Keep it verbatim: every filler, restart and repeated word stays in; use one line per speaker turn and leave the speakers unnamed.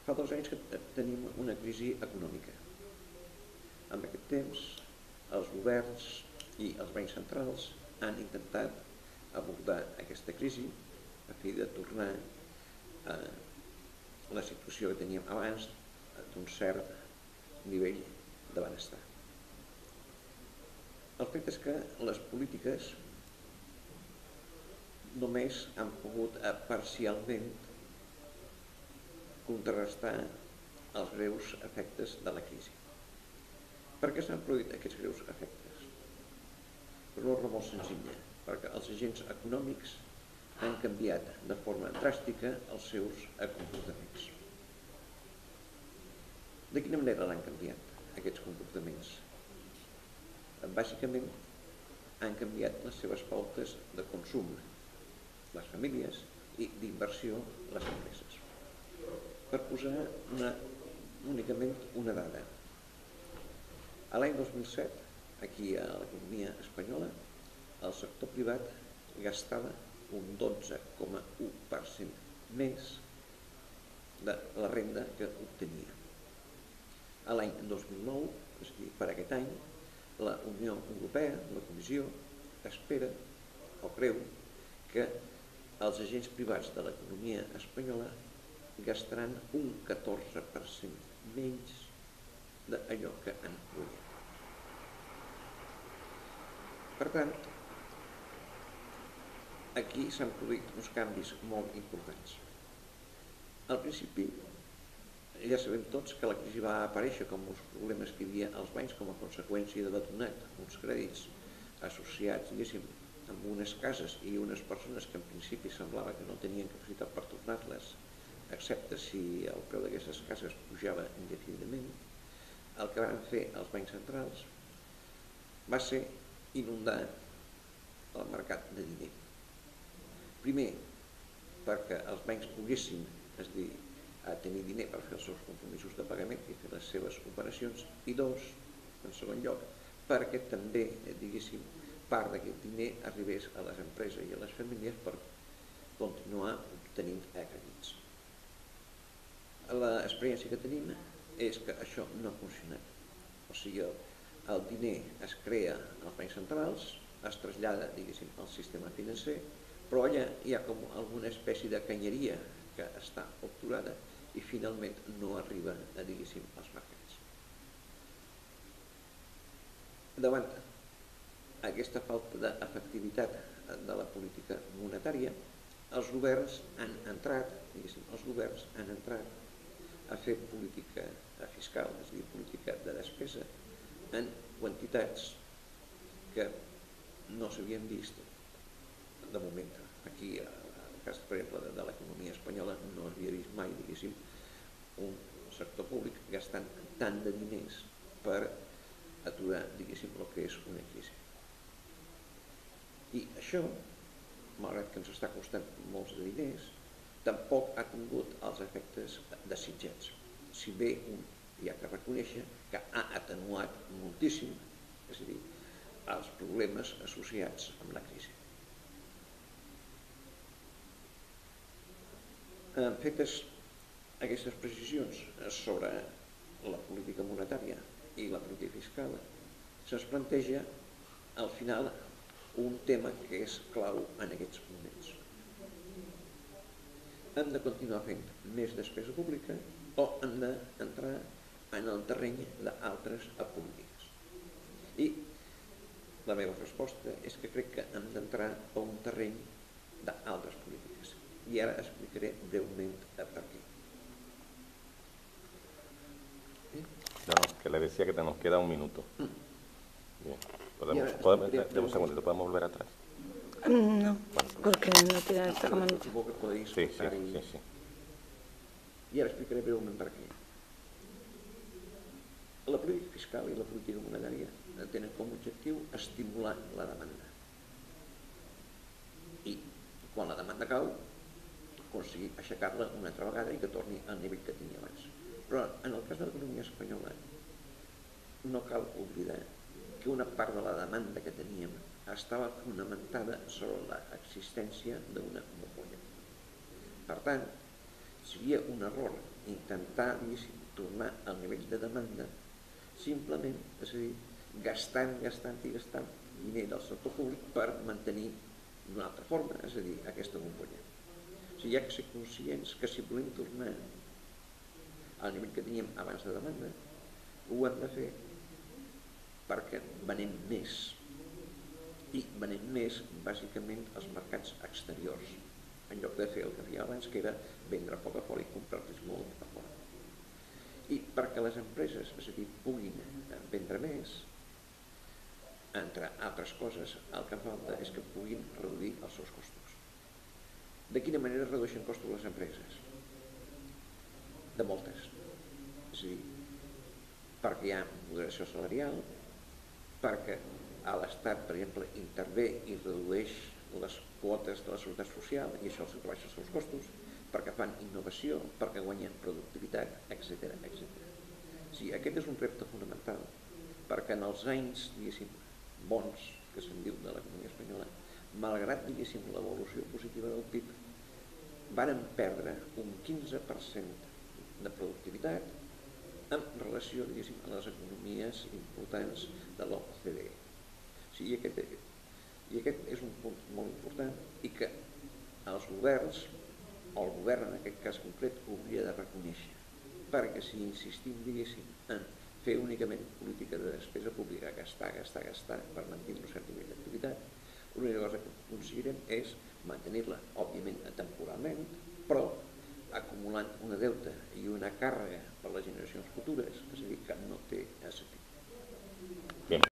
Fa dos anys que tenim una crisi econòmica. En aquest temps, els governs i els bancs centrals han intentat abordar aquesta crisi a fi de tornar a la situació que teníem abans d'un cert nivell de benestar. El fet és que les polítiques només han pogut parcialment contrarrestar els greus efectes de la crisi. Per què s'han produït aquests greus efectes? Per una raó molt senzilla, perquè els agents econòmics han canviat de forma dràstica els seus comportaments. De quina manera l'han canviat, aquests comportaments? Bàsicament, han canviat les seves pautes de consum, les famílies, i d'inversió, les empreses. Per posar una, únicament una dada. A l'any dos mil set, aquí a l'economia espanyola, el sector privat gastava un dotze coma u per cent més de la renda que obtenia. A l'any dos mil nou, és a dir, per aquest any, la Unió Europea, la Comissió, espera o creu que els agents privats de l'economia espanyola gastaran un catorze per cent menys d'allò que han guanyat. Per tant, aquí s'han produït uns canvis molt importants. Al principi, ja sabem tots que la crisi va aparèixer com uns problemes que hi havia als bancs com a conseqüència d'haver donat uns crèdits associats, diguéssim, amb unes cases i unes persones que en principi semblava que no tenien capacitat per tornar-les, excepte si el preu d'aquestes cases pujava indefinidament. El que van fer els bancs centrals va ser inundar el mercat de diner. Primer, perquè els bancs poguessin, és a dir, a tenir diner per fer els seus compromisos de pagament i fer les seves operacions, i dos, en segon lloc, perquè també, diguéssim, part d'aquest diner arribés a les empreses i a les famílies per continuar obtenint crèdits. L'experiència que tenim és que això no ha funcionat. O sigui, el diner es crea als bancs centrals, es trasllada, diguéssim, al sistema financer, però allà hi ha com alguna espècie de canyeria que està obturada i finalment no arriba a, diguéssim, als mercats. Davant aquesta falta d'efectivitat de la política monetària, els governs han entrat, diguéssim, els governs han entrat a fer política fiscal, és a dir, política de despesa, en quantitats que no s'havien vist de moment. Aquí, el cas, per exemple, de l'economia espanyola, no havia vist mai, diguéssim, un sector públic gastant tant de diners per aturar, diguéssim, el que és una crisi. I això, malgrat que ens està costant molts de diners, tampoc ha tingut els efectes desitjats. Si bé hi ha que reconèixer que ha atenuat moltíssim, és a dir, els problemes associats amb la crisi. Fetes aquestes precisions sobre la política monetària i la política fiscal, se'ns planteja al final un tema que és clau en aquests moments. Hem de continuar fent més despesa pública o hem d'entrar en el terreny d'altres polítiques? I la meva resposta és que crec que hem d'entrar a un terreny d'altres polítiques. I ara explicaré breument per què.
No, no, que le decía que nos queda un minuto. Bien. ¿Podemos, podemos, de un segundito, ¿podemos volver atrás?
No, porque no tiene esta camarita.
Sí, sí, sí, sí.
I ara explicaré breument per què. La política fiscal i la política monetària tenen com a objectiu estimular la demanda. I quan la demanda cau, aconseguir aixecar-la una altra vegada i que torni al nivell que tenia abans. Però en el cas de l'economia espanyola no cal oblidar que una part de la demanda que teníem estava fonamentada sobre l'existència d'una bombolla. Per tant, seria un error intentar, diguéssim, tornar al nivell de demanda simplement, és a dir, gastant, gastant i gastant diner del sector públic per mantenir d'una altra forma, és a dir, aquesta bombolla. O sigui, hi ha que ser conscients que si volem tornar al nivell que teníem abans de demanda, ho hem de fer perquè venem més, i venem més bàsicament als mercats exteriors, en lloc de fer el que feia abans, que era vendre poc a fora i comprar-los molt a fora. I perquè les empreses, és a dir, puguin vendre més, entre altres coses, el que falta és que puguin reduir els seus costos. De quina manera redueixen costos les empreses? De moltes. És a dir, perquè hi ha moderació salarial, perquè l'Estat, per exemple, intervé i redueix les quotes de la seguretat social i això els rebaixa els seus costos, perquè fan innovació, perquè guanyen productivitat, etcètera, etcètera. O sigui, aquest és un repte fonamental, perquè en els anys, diguéssim, bons, que se'n diu de l'economia espanyola, malgrat, diguéssim, l'evolució positiva del P I B, varen perdre un quinze per cent de productivitat en relació, diguéssim, a les economies importants de l'O C D E. O sigui, aquest, i aquest és un punt molt important i que els governs, o el govern en aquest cas concret, ho hauria de reconèixer, perquè si insistim, diguéssim, en fer únicament política de despesa pública, gastar, gastar, gastar, per mantenir un cert nivell d'activitat, l'única cosa que aconseguirem és mantenir-la, òbviament, temporalment, però acumulant una deuta i una càrrega per a les generacions futures, és a dir, que no té sentit.